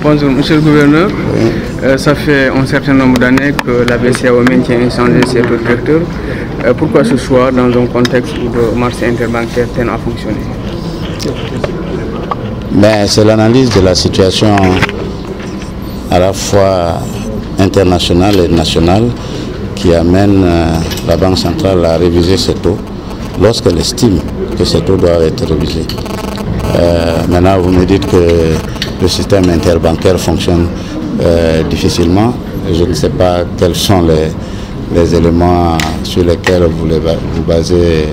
Bonjour, monsieur le gouverneur. Ça fait un certain nombre d'années que la BCEAO maintient inchangé ses taux directeurs. Pourquoi ce choix dans un contexte où le marché interbancaire peine à fonctionner? C'est l'analyse de la situation à la fois internationale et nationale qui amène la Banque centrale à réviser ses taux lorsqu'elle estime que ces taux doivent être révisés. Maintenant, vous me dites que le système interbancaire fonctionne difficilement. Je ne sais pas quels sont les éléments sur lesquels vous basez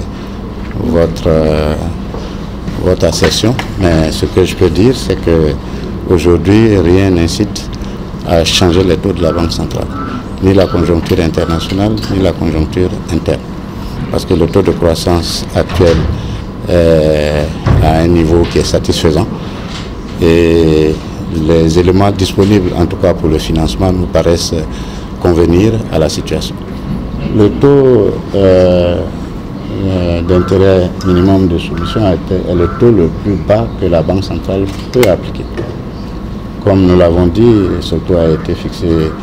votre assertion. Mais ce que je peux dire, c'est qu'aujourd'hui, rien n'incite à changer les taux de la Banque centrale. Ni la conjoncture internationale, ni la conjoncture interne. Parce que le taux de croissance actuel est à un niveau qui est satisfaisant. Et les éléments disponibles, en tout cas pour le financement, nous paraissent convenir à la situation. Le taux d'intérêt minimum de solution est le taux le plus bas que la Banque centrale peut appliquer. Comme nous l'avons dit, ce taux a été fixé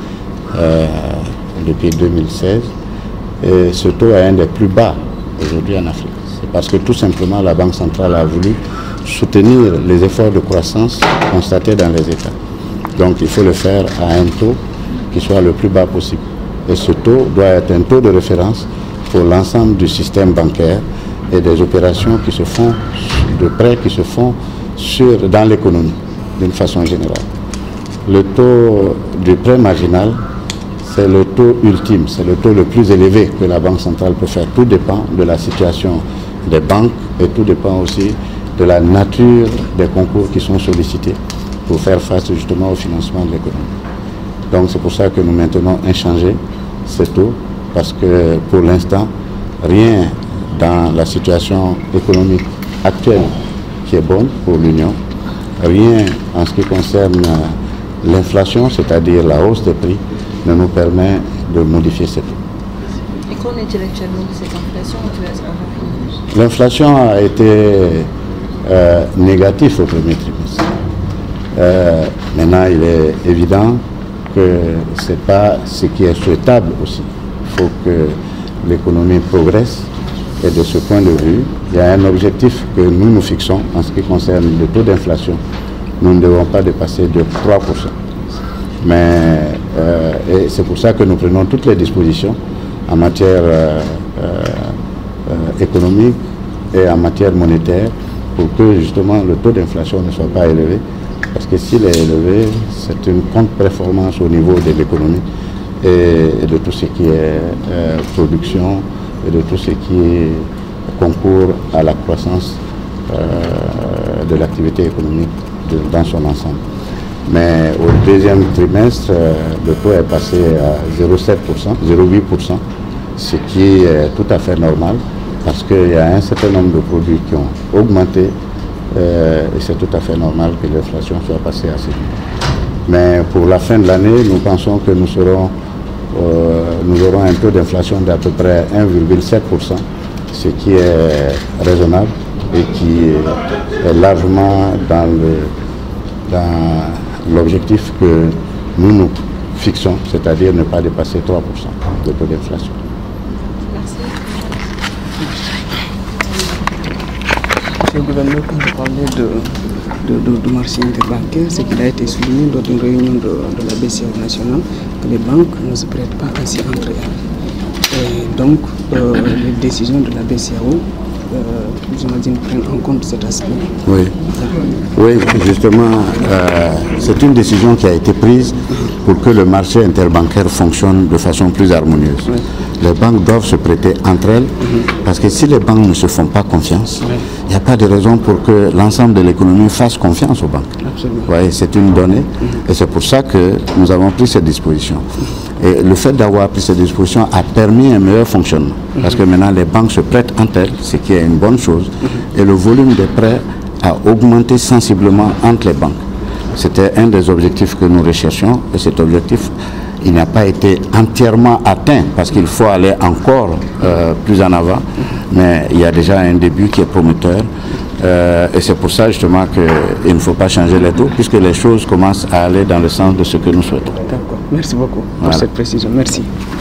depuis 2016 et ce taux est un des plus bas aujourd'hui en Afrique. C'est parce que tout simplement la Banque centrale a voulu soutenir les efforts de croissance constatés dans les États. Donc il faut le faire à un taux qui soit le plus bas possible. Et ce taux doit être un taux de référence pour l'ensemble du système bancaire et des opérations qui se font, de prêts qui se font dans l'économie d'une façon générale. Le taux du prêt marginal, c'est le taux ultime, c'est le taux le plus élevé que la Banque centrale peut faire. Tout dépend de la situation des banques et tout dépend aussi de la nature des concours qui sont sollicités pour faire face justement au financement de l'économie. Donc c'est pour ça que nous maintenons inchangé ce taux, parce que pour l'instant, rien dans la situation économique actuelle qui est bonne pour l'Union, rien en ce qui concerne l'inflation, c'est-à-dire la hausse des prix, ne nous permet de modifier ce taux. Et qu'en est-il actuellement de cette inflation? L'inflation a été négative au premier trimestre. Maintenant, il est évident que ce n'est pas ce qui est souhaitable aussi. Il faut que l'économie progresse et de ce point de vue, il y a un objectif que nous nous fixons en ce qui concerne le taux d'inflation. Nous ne devons pas dépasser de 3%. Mais et c'est pour ça que nous prenons toutes les dispositions en matière économique et en matière monétaire pour que justement le taux d'inflation ne soit pas élevé. Parce que s'il est élevé, c'est une contre-performance au niveau de l'économie et de tout ce qui est production et de tout ce qui concourt à la croissance de l'activité économique dans son ensemble. Mais au deuxième trimestre, le taux est passé à 0,7%, 0,8%, ce qui est tout à fait normal parce qu'il y a un certain nombre de produits qui ont augmenté et c'est tout à fait normal que l'inflation soit passée à ce niveau. Mais pour la fin de l'année, nous pensons que nous aurons un taux d'inflation d'à peu près 1,7%, ce qui est raisonnable et qui est largement dans l'objectif que nous nous fixons, c'est-à-dire ne pas dépasser 3% de taux d'inflation. Merci. Monsieur le gouverneur, quand vous parlez du marché interbancaire, c'est qu'il a été souligné lors d'une réunion de la BCEAO nationale que les banques ne se prêtent pas ainsi entre elles. Et donc, les décisions de la BCEAO, j'imagine, prennent en compte cet aspect. Oui, oui, justement, c'est une décision qui a été prise pour que le marché interbancaire fonctionne de façon plus harmonieuse. Oui. Les banques doivent se prêter entre elles parce que si les banques ne se font pas confiance, il n'y a pas de raison pour que l'ensemble de l'économie fasse confiance aux banques. Absolument. Oui, c'est une donnée et c'est pour ça que nous avons pris cette disposition. Et le fait d'avoir pris cette disposition a permis un meilleur fonctionnement parce que maintenant les banques se prêtent entre elles, ce qui est une bonne chose, et le volume des prêts a augmenté sensiblement entre les banques. C'était un des objectifs que nous recherchions et cet objectif, il n'a pas été entièrement atteint parce qu'il faut aller encore plus en avant, mais il y a déjà un début qui est prometteur Et c'est pour ça justement qu'il ne faut pas changer les taux, puisque les choses commencent à aller dans le sens de ce que nous souhaitons. D'accord. Merci beaucoup pour Voilà. cette précision. Merci.